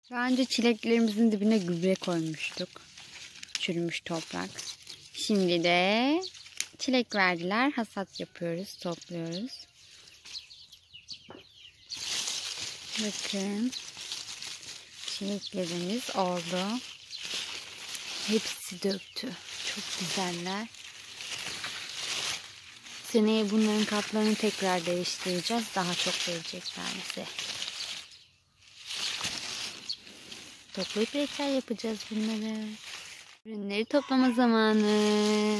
Daha önce çileklerimizin dibine gübre koymuştuk. Çürümüş toprak. Şimdi de çilek verdiler. Hasat yapıyoruz, topluyoruz. Bakın. Çileklerimiz oldu. Hepsi döktü. Çok güzeller. Seneye bunların kaplarını tekrar değiştireceğiz. Daha çok verecekler bize. Toplayıp reçel yapacağız bunları. Ürünleri toplama zamanı.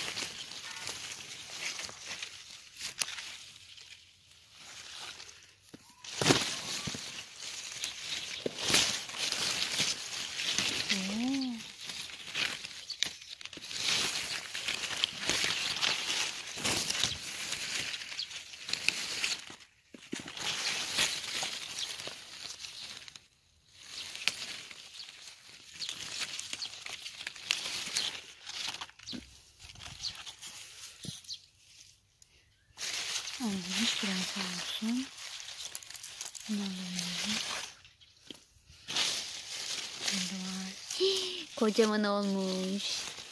Olmuş, biraz olsun. Bunu alalım. Burada var. Kocaman olmuş.